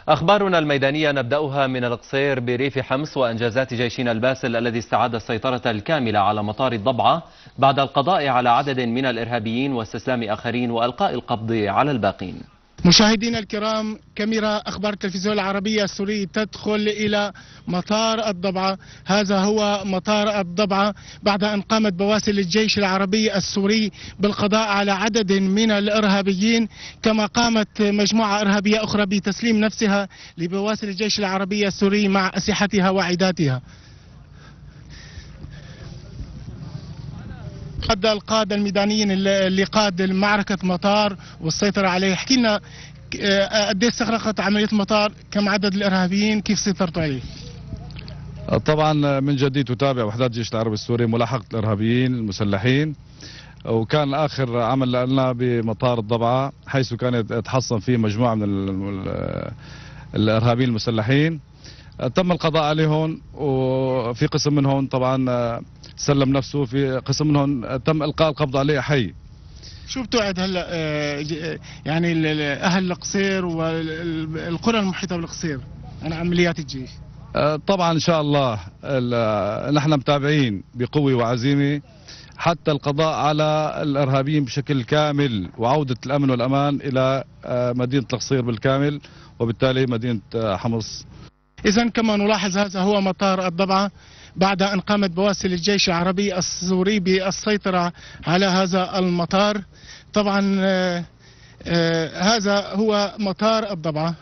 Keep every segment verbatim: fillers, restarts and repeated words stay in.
أخبارنا الميدانية نبدأها من القصير بريف حمص وإنجازات جيشنا الباسل الذي استعاد السيطرة الكاملة على مطار الضبعة بعد القضاء على عدد من الإرهابيين واستسلام آخرين وإلقاء القبض على الباقين. مشاهدينا الكرام، كاميرا أخبار التلفزيون العربية السوري تدخل إلى مطار الضبعة. هذا هو مطار الضبعة بعد أن قامت بواسل الجيش العربي السوري بالقضاء على عدد من الإرهابيين، كما قامت مجموعة إرهابية أخرى بتسليم نفسها لبواسل الجيش العربي السوري مع أسلحتها وعداتها. قد القادة الميدانيين اللي قاد معركة مطار والسيطرة عليه، احكي لنا قد ايش استغرقت عملية المطار، كم عدد الإرهابيين، كيف سيطرتوا عليه؟ طبعا من جديد تتابع وحدات الجيش العربي السوري ملاحقة الإرهابيين المسلحين، وكان آخر عمل لنا بمطار الضبعة حيث كان يتحصن فيه مجموعة من الإرهابيين المسلحين. تم القضاء عليهم وفي قسم منهم طبعا سلم نفسه، في قسم منهم تم إلقاء القبض عليه حي. شو بتوعد هلا يعني أهل القصير والقرى المحيطة بالقصير عن عمليات الجيش؟ طبعا إن شاء الله نحن متابعين بقوة وعزيمة حتى القضاء على الإرهابيين بشكل كامل وعودة الأمن والأمان إلى مدينة القصير بالكامل وبالتالي مدينة حمص. إذن كما نلاحظ هذا هو مطار الضبعة بعد أن قامت بواسل الجيش العربي السوري بالسيطرة على هذا المطار. طبعا آآ آآ هذا هو مطار الضبعة.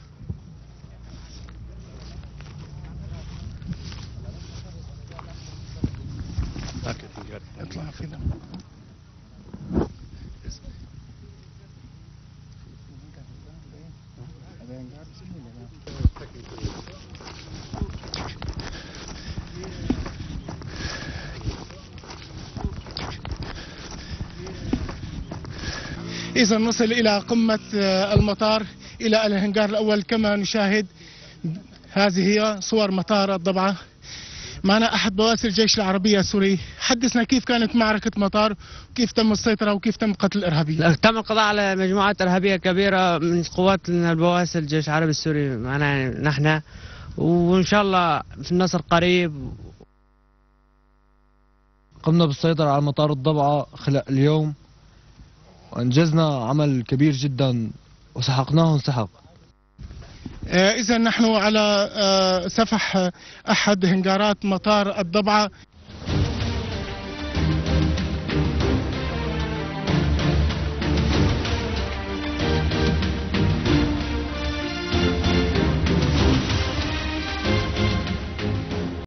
اطلع فينا. إذا نصل إلى قمة المطار إلى الهنجار الأول كما نشاهد. هذه هي صور مطار الضبعة. معنا أحد بواسل الجيش العربي السوري، حدثنا كيف كانت معركة مطار وكيف تم السيطرة وكيف تم قتل الإرهابيين. تم القضاء على مجموعات إرهابية كبيرة من قوات البواسل الجيش العربي السوري معنا نحن، وإن شاء الله في النصر قريب. قمنا بالسيطرة على مطار الضبعة خلال اليوم وأنجزنا عمل كبير جدا وسحقناهم سحق. إذا نحن على سفح أحد هنجارات مطار الضبعة.